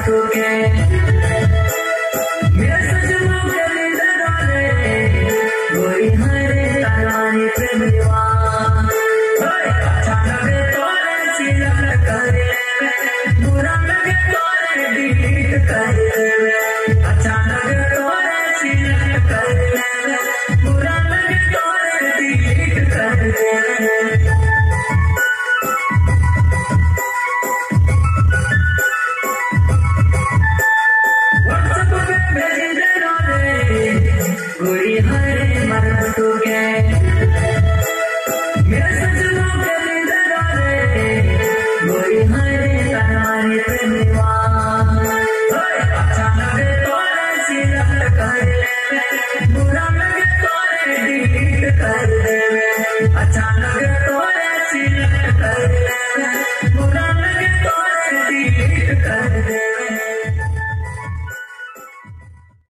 तू के मेरे सजनों के लिए डाले गोरी हरे तारानी प्रेमिया अच्छा लगे तोरे सिलम कर बुरा लगे तोरे डिलीट कर अच्छा लगे तोरे सिलम कर बुरा लगे तोरे डिलीट कर गोरी हरे मर्द तू के मेरे सजनों के लिए डाले गोरी हरे तारानी प्रेमिया अच्छा लगे तोरे सिलम कर बुरा लगे तोरे डिलीट कर अच्छा लगे तोरे सिलम कर बुरा लगे तोरे डिलीट कर